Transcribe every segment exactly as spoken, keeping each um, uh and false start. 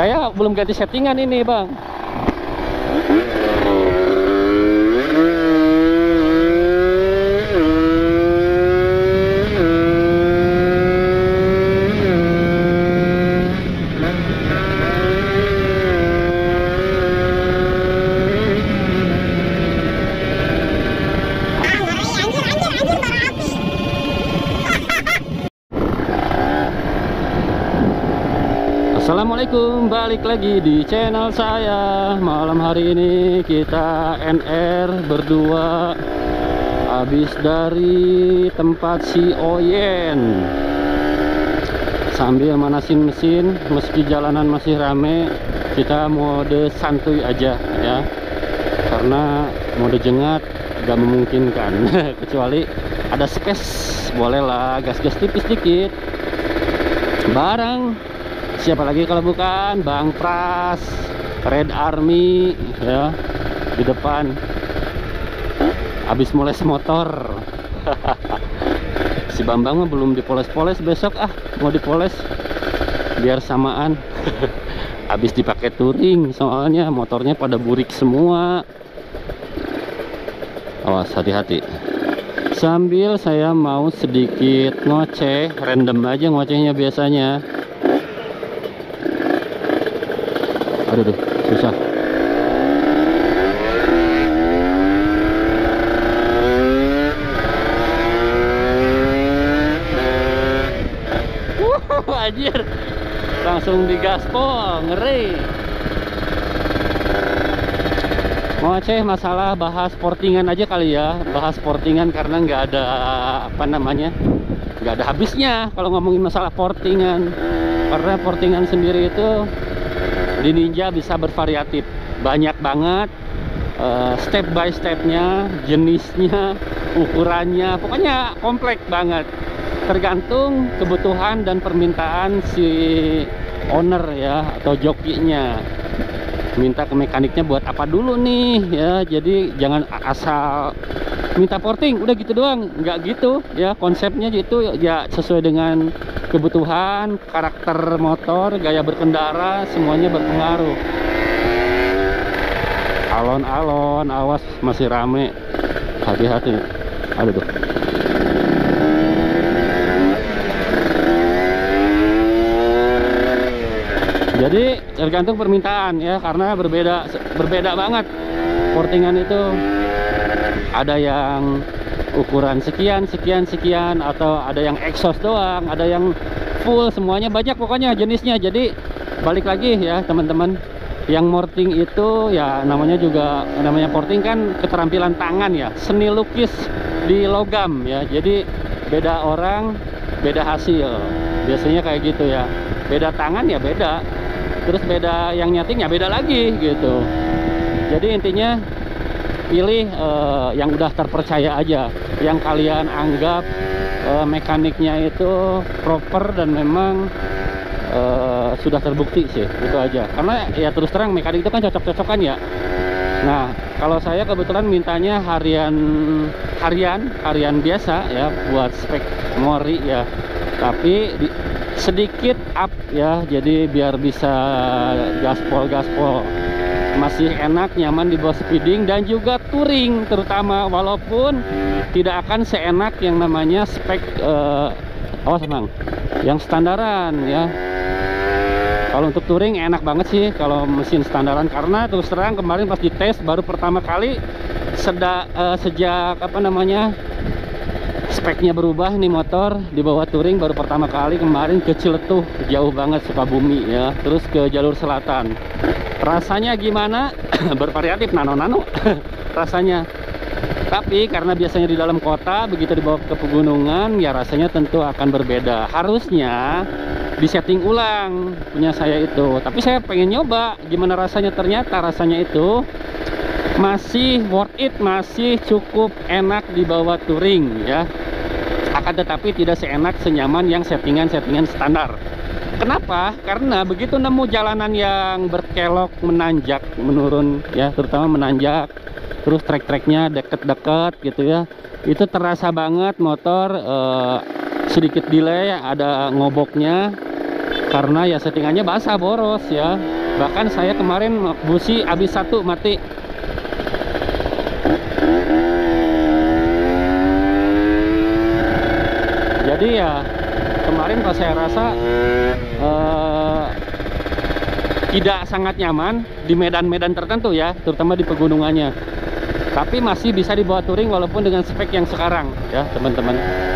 Saya belum ganti settingan ini, Bang. Assalamualaikum, balik lagi di channel saya. Malam hari ini kita N R berdua habis dari tempat si Oyen. Sambil manasin mesin, meski jalanan masih rame, kita mode santuy aja ya. Karena mode jengat gak memungkinkan. Kecuali ada space, bolehlah gas-gas tipis dikit. Barang siapa lagi kalau bukan Bang Pras, Red Army ya, di depan habis moles motor. Si Bambang mah belum dipoles-poles, besok ah mau dipoles biar samaan. Habis dipakai touring, soalnya motornya pada burik semua. Awas, hati-hati. Sambil saya mau sedikit ngoceh, random aja ngocehnya biasanya. Aduh, aduh, susah. Wuh, anjir. Langsung digaspol, ngeri. Ngoceh masalah bahas portingan aja kali ya. Bahas portingan karena nggak ada apa namanya, nggak ada habisnya kalau ngomongin masalah portingan. Karena portingan sendiri itu di Ninja bisa bervariatif, banyak banget uh, step by stepnya, jenisnya, ukurannya, pokoknya kompleks banget, tergantung kebutuhan dan permintaan si owner ya, atau jokinya minta ke mekaniknya buat apa dulu nih ya. Jadi jangan asal minta porting udah gitu doang, nggak gitu ya. Konsepnya gitu ya, sesuai dengan kebutuhan, karakter motor, gaya berkendara, semuanya berpengaruh. Alon-alon, awas masih rame, hati-hati. Aduh tuh. Jadi tergantung permintaan ya, karena berbeda berbeda banget portingan itu. Ada yang ukuran sekian sekian sekian, atau ada yang exhaust doang, ada yang full, semuanya banyak pokoknya jenisnya. Jadi balik lagi ya teman-teman, yang morting itu ya namanya juga, namanya porting kan keterampilan tangan ya, seni lukis di logam ya. Jadi beda orang beda hasil, biasanya kayak gitu ya. Beda tangan ya beda, terus beda yang nyetingnya beda lagi gitu. Jadi intinya pilih uh, yang udah terpercaya aja, yang kalian anggap uh, mekaniknya itu proper dan memang uh, sudah terbukti sih, itu aja. Karena ya terus terang mekanik itu kan cocok-cocokan ya. Nah kalau saya kebetulan mintanya harian harian harian biasa ya, buat spek mori ya, tapi di, sedikit up ya, jadi biar bisa gaspol-gaspol masih enak, nyaman di bawah speeding dan juga touring terutama, walaupun tidak akan seenak yang namanya spek uh, awas bang, yang standaran ya. Kalau untuk touring enak banget sih kalau mesin standaran, karena terus terang kemarin pas dites baru pertama kali seda, uh, sejak apa namanya speknya berubah nih motor di bawah touring, baru pertama kali kemarin ke Ciletuh, jauh banget Sukabumi ya, terus ke jalur selatan. Rasanya gimana? Bervariatif, nano-nano rasanya. Tapi karena biasanya di dalam kota, begitu dibawa ke pegunungan ya rasanya tentu akan berbeda. Harusnya disetting ulang punya saya itu, tapi saya pengen nyoba gimana rasanya. Ternyata rasanya itu masih worth it, masih cukup enak di bawah touring ya. Akan tetapi tidak seenak, senyaman yang settingan-settingan standar. Kenapa? Karena begitu nemu jalanan yang berkelok, menanjak, menurun ya, terutama menanjak, terus trek-treknya deket-deket gitu ya, itu terasa banget motor eh, sedikit delay, ada ngoboknya. karena ya settingannya basah, boros ya. Bahkan saya kemarin busi habis satu mati. Jadi ya kemarin pas saya rasa eh, tidak sangat nyaman di medan-medan tertentu ya, terutama di pegunungannya. Tapi masih bisa dibawa touring walaupun dengan spek yang sekarang ya teman-teman.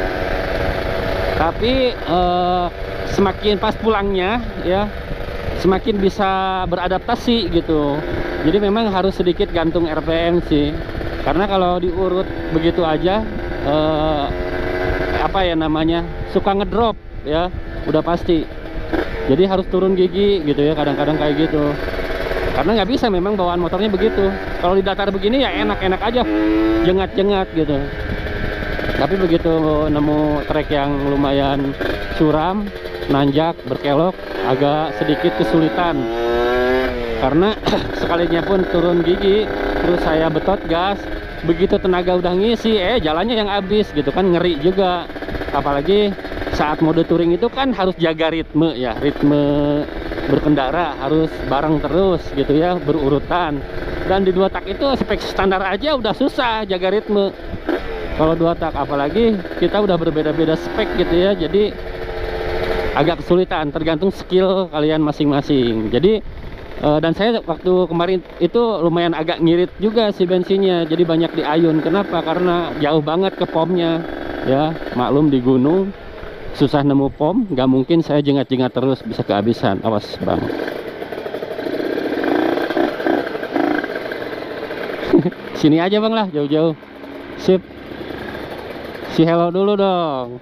Tapi eh, semakin pas pulangnya ya, semakin bisa beradaptasi gitu. Jadi memang harus sedikit gantung R P M sih. Karena kalau diurut begitu aja eh, apa ya namanya, suka ngedrop ya, udah pasti. Jadi harus turun gigi gitu ya, kadang-kadang kayak gitu. Karena nggak bisa memang bawaan motornya begitu. Kalau di datar begini ya enak-enak aja, jengat-jengat gitu. Tapi begitu nemu trek yang lumayan curam, nanjak, berkelok, agak sedikit kesulitan. Karena sekalinya pun turun gigi, terus saya betot gas, begitu tenaga udah ngisi, eh jalannya yang habis gitu kan, ngeri juga. Apalagi saat mode touring itu kan harus jaga ritme ya, ritme berkendara harus bareng terus gitu ya, berurutan. Dan di dua tak itu spek standar aja udah susah jaga ritme. Kalau dua tak apalagi kita udah berbeda-beda spek gitu ya, jadi agak kesulitan, tergantung skill kalian masing-masing. Jadi eh, dan saya waktu kemarin itu lumayan agak ngirit juga si bensinnya, jadi banyak diayun. Kenapa? Karena jauh banget ke pomnya ya, maklum di gunung susah nemu pom, nggak mungkin saya jengat-jengat terus, bisa kehabisan. Awas bang. Sini aja bang lah, jauh-jauh. Sip. Si hello dulu dong.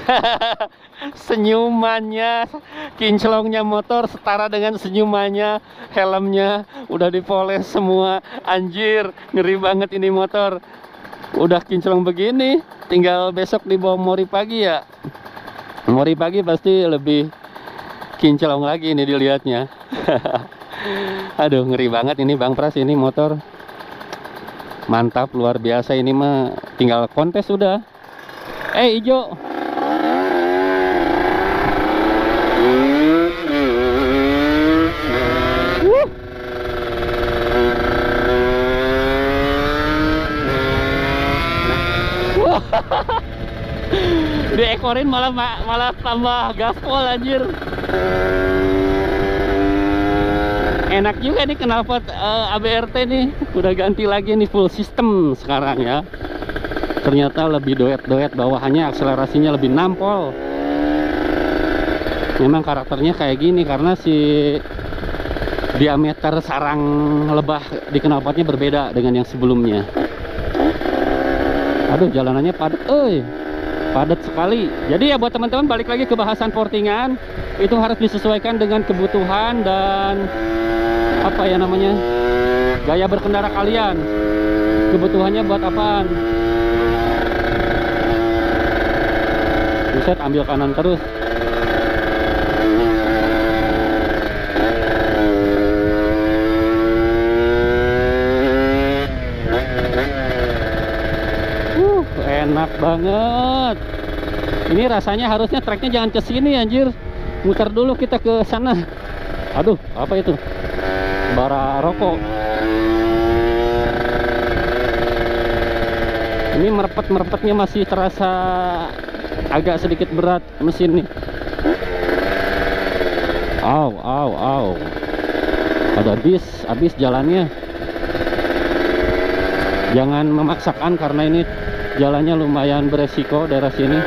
Senyumannya, kinclongnya motor setara dengan senyumannya. Helmnya udah dipoles semua. Anjir, ngeri banget ini motor. Udah kinclong begini, tinggal besok dibawa Mori pagi ya. Mori pagi pasti lebih kinclong lagi ini dilihatnya. Aduh, ngeri banget ini Bang Pras, ini motor mantap, luar biasa. Ini mah tinggal kontes udah. Eh hijau. Diekorin malah malah tambah gaspol anjir. Enak juga nih knalpot uh, A B R T nih, udah ganti lagi nih full system sekarang ya. Ternyata lebih doet-doet, bawahannya akselerasinya lebih nampol. Memang karakternya kayak gini karena si diameter sarang lebah di knalpotnya berbeda dengan yang sebelumnya. Aduh, jalanannya padat, eh padat sekali. Jadi ya buat teman-teman, balik lagi ke bahasan portingan, itu harus disesuaikan dengan kebutuhan dan apa ya namanya, gaya berkendara kalian. Kebutuhannya buat apaan? Buset, ambil kanan terus. Uh, enak banget. Ini rasanya harusnya treknya jangan ke sini anjir. Muter dulu kita ke sana. Aduh, apa itu? Bara rokok. Ini merepet-merepetnya masih terasa agak sedikit berat mesin nih. Aw, aw, aw. Ada bis, habis jalannya. Jangan memaksakan karena ini jalannya lumayan beresiko daerah sini.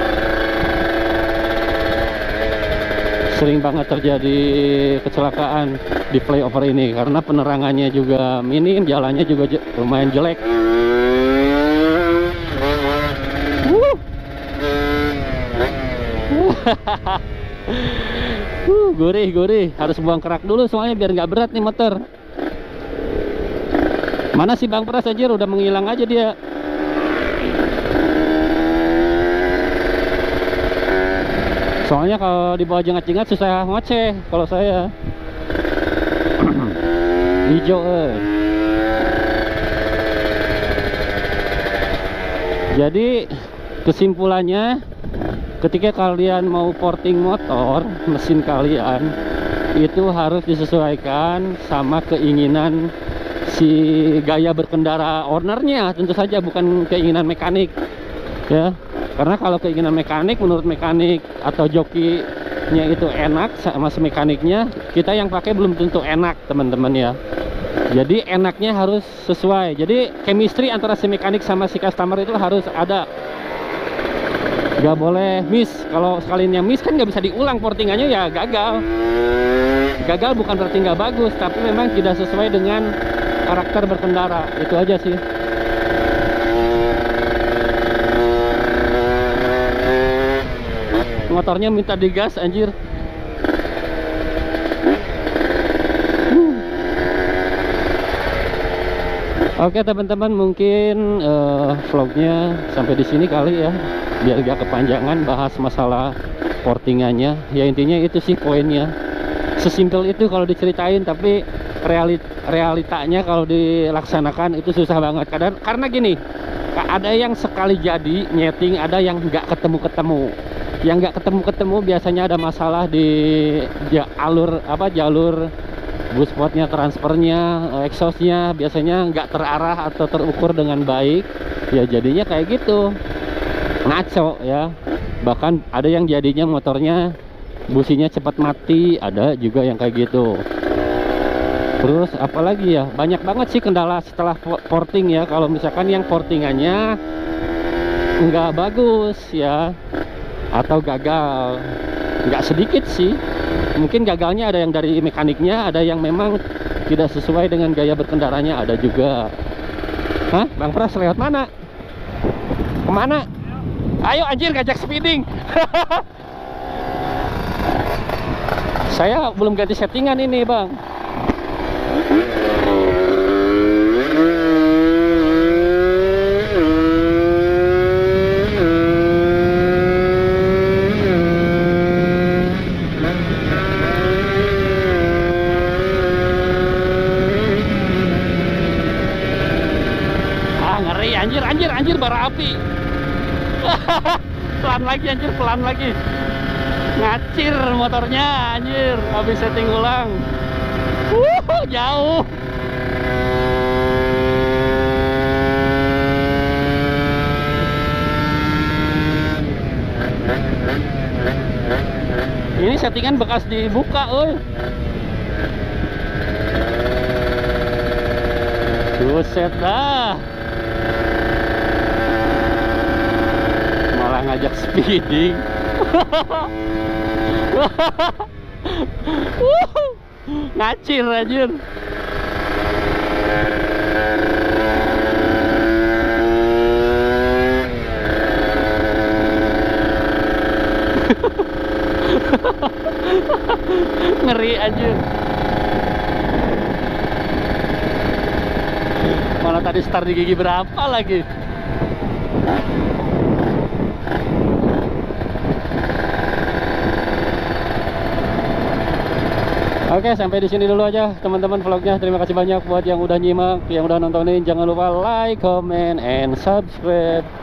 Sering banget terjadi kecelakaan di flyover ini karena penerangannya juga minim, jalannya juga lumayan jelek. uh, gurih gurih, harus buang kerak dulu soalnya biar nggak berat nih motor. Mana sih Bang Pras anjir, udah menghilang aja dia. Soalnya kalau dibawa jengat-jengat susah ngoceh kalau saya. Hijau eh. Jadi kesimpulannya ketika kalian mau porting motor, mesin kalian itu harus disesuaikan sama keinginan si gaya berkendara ownernya, tentu saja, bukan keinginan mekanik ya. Karena kalau keinginan mekanik, menurut mekanik atau jokinya itu enak sama si mekaniknya, kita yang pakai belum tentu enak teman-teman ya. Jadi enaknya harus sesuai. Jadi chemistry antara si mekanik sama si customer itu harus ada, nggak boleh miss. Kalau sekalinya miss kan nggak bisa diulang, portingannya ya gagal. Gagal bukan berarti nggak bagus, tapi memang tidak sesuai dengan karakter berkendara. Itu aja sih. Motornya minta digas anjir. Oke teman-teman, mungkin uh, vlognya sampai di sini kali ya, biar gak kepanjangan bahas masalah portingannya. Ya intinya itu sih poinnya, sesimpel itu kalau diceritain, tapi realit realitanya kalau dilaksanakan itu susah banget. Kadang karena gini, ada yang sekali jadi nyeting, ada yang nggak ketemu-ketemu. Yang nggak ketemu-ketemu biasanya ada masalah di ya, alur apa jalur buspotnya, transfernya, exhaustnya biasanya nggak terarah atau terukur dengan baik, ya jadinya kayak gitu, ngaco ya. Bahkan ada yang jadinya motornya businya cepat mati, ada juga yang kayak gitu. Terus apalagi ya, banyak banget sih kendala setelah porting ya. Kalau misalkan yang portingannya nggak bagus ya, atau gagal, nggak sedikit sih. Mungkin gagalnya ada yang dari mekaniknya, ada yang memang tidak sesuai dengan gaya berkendaranya, ada juga. Hah? Bang Pras lewat mana? Kemana? Ayo anjir, ngajak speeding. Saya belum ganti settingan ini bang. Anjir, anjir, anjir, bara api. Pelan lagi anjir, pelan lagi. Ngacir motornya anjir, habis setting ulang. Wuh, jauh. Ini settingan bekas dibuka, oi. Buset dah. Ngajak speeding. Ngacir anjir. Ngeri anjir. Malah tadi start di gigi berapa lagi. Oke, sampai di sini dulu aja teman-teman vlognya. Terima kasih banyak buat yang udah nyimak, yang udah nontonin. Jangan lupa like, comment, and subscribe.